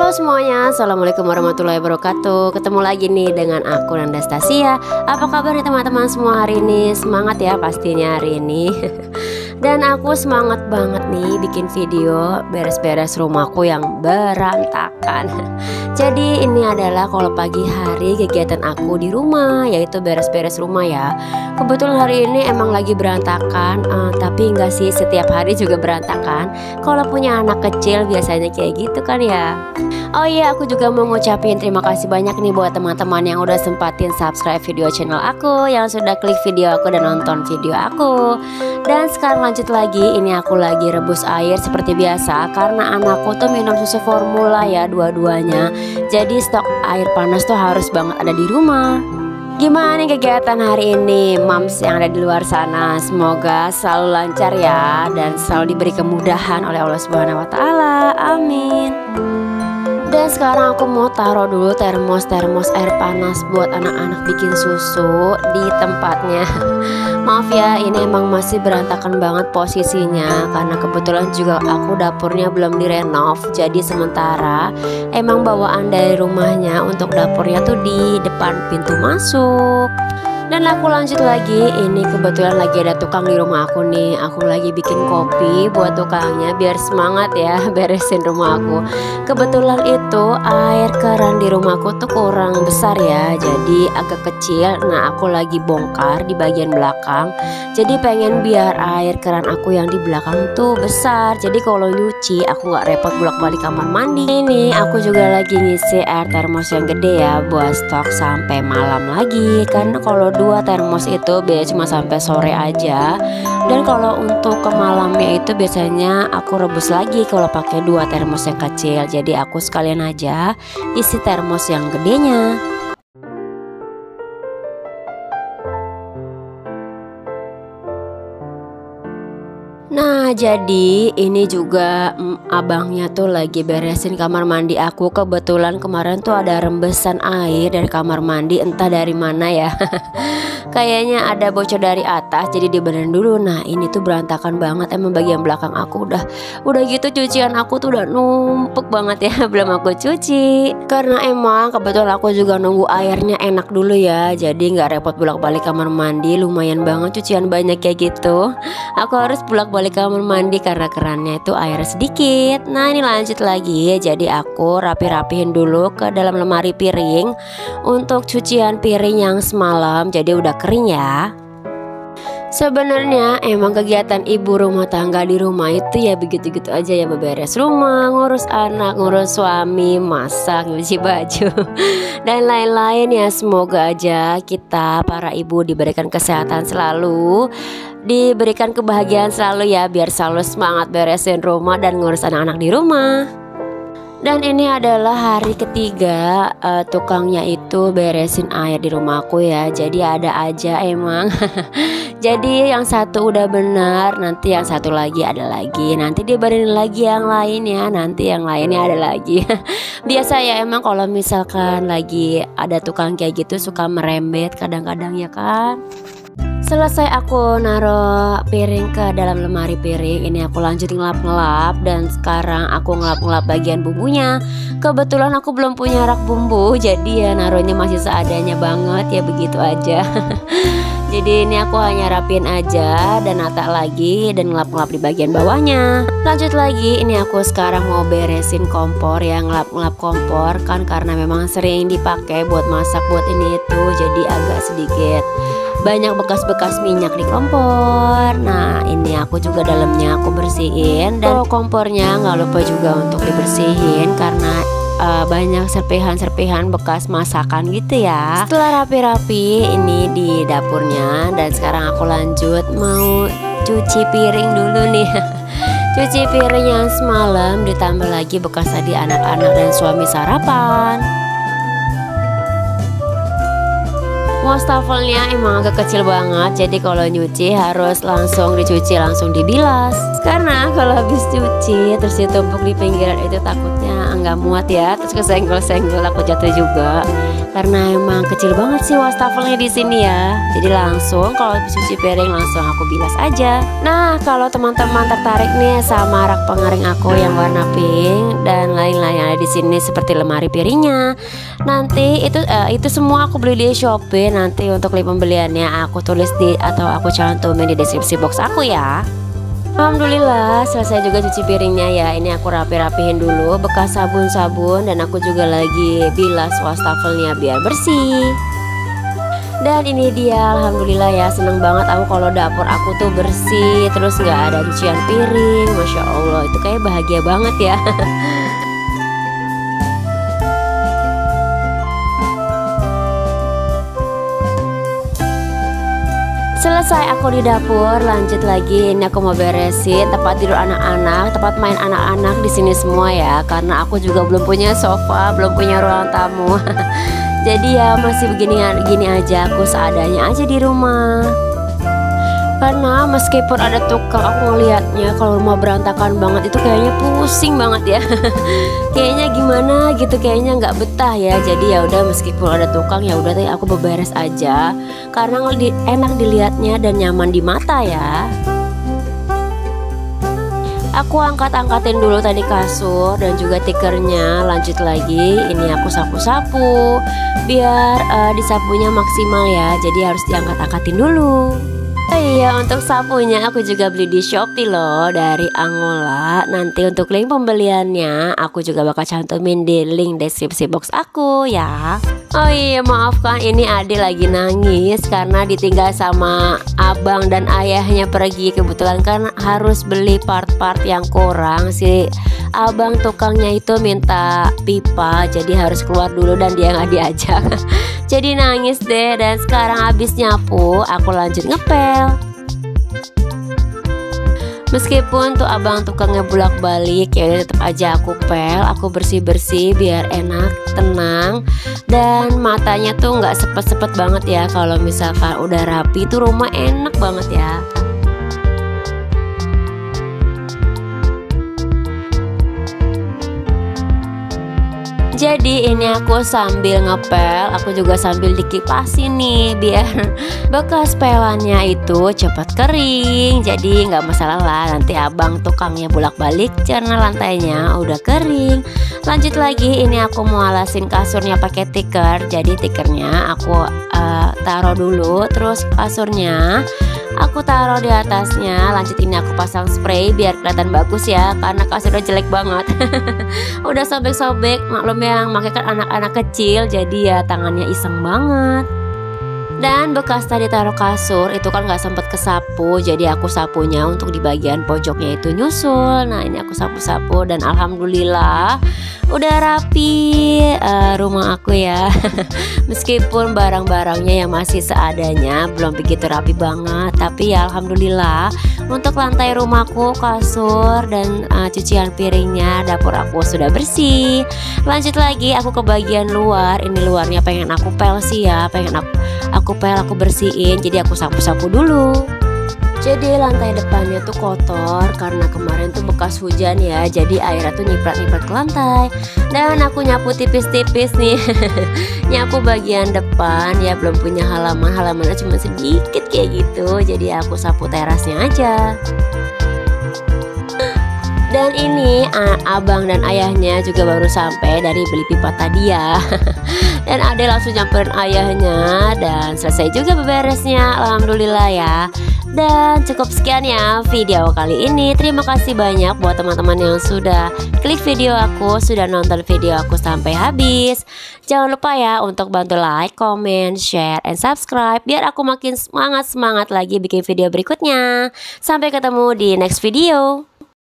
Halo semuanya, Assalamualaikum warahmatullahi wabarakatuh. Ketemu lagi nih dengan aku Nandastasia. Apa kabar nih teman-teman semua hari ini? Semangat ya pastinya hari ini. Dan aku semangat banget nih bikin video beres-beres rumahku yang berantakan. Jadi ini adalah kalau pagi hari kegiatan aku di rumah, yaitu beres-beres rumah ya. Kebetulan hari ini emang lagi berantakan, tapi enggak sih setiap hari juga berantakan. Kalau punya anak kecil biasanya kayak gitu kan ya. Oh iya, aku juga mau ngucapin terima kasih banyak nih buat teman-teman yang udah sempatin subscribe video channel aku, yang sudah klik video aku dan nonton video aku. Dan sekarang lanjut lagi, ini aku lagi rebus air seperti biasa karena anakku tuh minum susu formula ya dua-duanya. Jadi stok air panas tuh harus banget ada di rumah. Gimana nih kegiatan hari ini moms yang ada di luar sana? Semoga selalu lancar ya dan selalu diberi kemudahan oleh Allah Subhanahu wa taala. Amin. Dan sekarang aku mau taruh dulu termos air panas buat anak-anak bikin susu di tempatnya. Maaf ya, ini emang masih berantakan banget posisinya karena kebetulan juga aku dapurnya belum direnov. Jadi sementara emang bawaan dari rumahnya untuk dapurnya tuh di depan pintu masuk. Dan aku lanjut lagi, ini kebetulan lagi ada tukang di rumah aku nih. Aku lagi bikin kopi buat tukangnya biar semangat ya beresin rumah aku. Kebetulan itu air keran di rumahku tuh kurang besar ya, jadi agak kecil. Nah aku lagi bongkar di bagian belakang. Jadi pengen biar air keran aku yang di belakang tuh besar. Jadi kalau nyuci aku nggak repot bolak-balik kamar mandi. Ini aku juga lagi ngisi air termos yang gede ya buat stok sampai malam lagi. Karena kalau 2 termos itu biasanya cuma sampai sore aja. Dan kalau untuk ke malamnya itu biasanya aku rebus lagi kalau pakai 2 termos yang kecil. Jadi aku sekalian aja isi termos yang gedenya. Nah jadi ini juga abangnya tuh lagi beresin kamar mandi aku. Kebetulan kemarin tuh ada rembesan air dari kamar mandi, entah dari mana ya. Kayaknya ada bocor dari atas, jadi dibenerin dulu. Nah ini tuh berantakan banget, emang bagian belakang aku udah gitu cucian aku tuh udah numpuk banget ya, belum aku cuci. Karena emang kebetulan aku juga nunggu airnya enak dulu ya, jadi nggak repot bolak-balik kamar mandi. Lumayan banget cucian banyak kayak gitu. Aku harus bolak-balik kamar mandi karena kerannya itu air sedikit. Nah ini lanjut lagi, jadi aku rapi-rapihin dulu ke dalam lemari piring untuk cucian piring yang semalam, jadi udah kering ya. Sebenarnya emang kegiatan ibu rumah tangga di rumah itu ya begitu-gitu aja ya, beberes rumah, ngurus anak, ngurus suami, masak, nyuci baju dan lain-lain ya. Semoga aja kita para ibu diberikan kesehatan selalu, diberikan kebahagiaan selalu ya, biar selalu semangat beresin rumah dan ngurus anak-anak di rumah. Dan ini adalah hari ketiga tukangnya itu beresin air di rumahku ya. Jadi ada aja emang. Jadi yang satu udah benar, nanti yang satu lagi ada lagi, nanti diberesin lagi yang lain ya, nanti yang lainnya ada lagi. Biasa ya emang kalau misalkan lagi ada tukang kayak gitu suka merembet kadang-kadang ya kan. Selesai aku naruh piring ke dalam lemari piring, ini aku lanjut ngelap-ngelap. Dan sekarang aku ngelap-ngelap bagian bumbunya. Kebetulan aku belum punya rak bumbu, jadi ya naruhnya masih seadanya banget ya, begitu aja. Jadi ini aku hanya rapin aja dan nata lagi dan ngelap-ngelap di bagian bawahnya. Lanjut lagi, ini aku sekarang mau beresin kompor ya, ngelap-ngelap kompor kan karena memang sering dipakai buat masak buat ini itu, jadi agak sedikit banyak bekas-bekas minyak di kompor. Nah ini aku juga dalamnya aku bersihin, dan kompornya nggak lupa juga untuk dibersihin karena banyak serpihan-serpihan bekas masakan gitu ya. Setelah rapi-rapi ini di dapurnya, dan sekarang aku lanjut mau cuci piring dulu nih. Cuci piring yang semalam ditambah lagi bekas tadi anak-anak dan suami sarapan. Wastafelnya emang agak kecil banget, jadi kalau nyuci harus langsung dicuci, langsung dibilas. Karena kalau habis cuci terus ditumpuk di pinggiran itu takutnya nggak muat ya, terus kesenggol-senggol aku jatuh juga. karena emang kecil banget sih wastafelnya di sini ya. Jadi langsung kalau habis cuci piring langsung aku bilas aja. Nah, kalau teman-teman tertarik nih sama rak pengering aku yang warna pink dan lain-lain yang ada di sini seperti lemari piringnya, nanti itu semua aku beli di Shopee. Nanti untuk link pembeliannya aku tulis atau aku cantumin di deskripsi box aku ya. Alhamdulillah selesai juga cuci piringnya ya. Ini aku rapi-rapihin dulu bekas sabun-sabun dan aku juga lagi bilas wastafelnya biar bersih. Dan ini dia, alhamdulillah ya, seneng banget aku kalau dapur aku tuh bersih, terus nggak ada cucian piring. Masya Allah, itu kayak bahagia banget ya. Selesai aku di dapur, lanjut lagi. Ini aku mau beresin tempat tidur anak-anak, tempat main anak-anak di sini semua ya. Karena aku juga belum punya sofa, belum punya ruang tamu. Jadi ya masih begini aja, aku seadanya aja di rumah. Karena meskipun ada tukang, aku ngelihatnya kalau rumah berantakan banget itu kayaknya pusing banget ya. Kayaknya gimana gitu, kayaknya nggak betah ya. Jadi ya udah, meskipun ada tukang ya udah deh aku beberes aja. Karena enak dilihatnya dan nyaman di mata ya. Aku angkat-angkatin dulu tadi kasur dan juga tikernya. Lanjut lagi, ini aku sapu-sapu biar disapunya maksimal ya. Jadi harus diangkat-angkatin dulu. Iya, untuk sapunya aku juga beli di Shopee loh, dari Angola. Nanti untuk link pembeliannya aku juga bakal cantumin di link deskripsi box aku ya. Oh iya, maafkan ini Ade lagi nangis karena ditinggal sama abang dan ayahnya pergi. Kebetulan kan harus beli part-part yang kurang. Si abang tukangnya itu minta pipa, jadi harus keluar dulu dan dia nggak diajak. Jadi nangis deh. Dan sekarang habis nyapu, aku lanjut ngepel. Meskipun tuh abang tukangnya bolak-balik, ya tetap aja aku pel, aku bersih-bersih biar enak, tenang. Dan matanya tuh nggak sepet-sepet banget ya. Kalau misalkan udah rapi tuh rumah enak banget ya. Jadi ini aku sambil ngepel, aku juga sambil dikipasin nih biar bekas pelannya itu cepat kering. Jadi nggak masalah lah, nanti abang tukangnya bolak-balik karena lantainya udah kering. Lanjut lagi, ini aku mau alasin kasurnya pakai tikar. Jadi tikernya aku taruh dulu, terus kasurnya aku taruh di atasnya. Lanjut ini aku pasang spray biar kelihatan bagus ya, karena kasurnya jelek banget. Udah sobek-sobek, maklum yang pakai kan anak-anak kecil, jadi ya tangannya iseng banget. Dan bekas tadi taruh kasur itu kan gak sempet kesapu, jadi aku sapunya untuk di bagian pojoknya itu nyusul. Nah ini aku sapu-sapu dan alhamdulillah udah rapi rumah aku ya. Meskipun barang-barangnya yang masih seadanya, belum begitu rapi banget, tapi ya alhamdulillah untuk lantai rumahku, kasur dan cucian piringnya, dapur aku sudah bersih. Lanjut lagi aku ke bagian luar. Ini luarnya pengen aku pel sih ya, pengen aku pel, aku bersihin. Jadi aku sapu-sapu dulu. Jadi lantai depannya tuh kotor karena kemarin tuh bekas hujan ya. Jadi airnya tuh nyiprat-nyiprat ke lantai. Dan aku nyapu tipis-tipis nih. Nyapu bagian depan ya, belum punya halaman, halamannya cuma sedikit kayak gitu. Jadi aku sapu terasnya aja. Dan ini abang dan ayahnya juga baru sampai dari beli pipa tadi ya. Dan Ade langsung nyamperin ayahnya dan selesai juga beberesnya, alhamdulillah ya. Dan cukup sekian ya video kali ini. Terima kasih banyak buat teman-teman yang sudah klik video aku, sudah nonton video aku sampai habis. Jangan lupa ya untuk bantu like, comment, share, and subscribe biar aku makin semangat lagi bikin video berikutnya. Sampai ketemu di next video.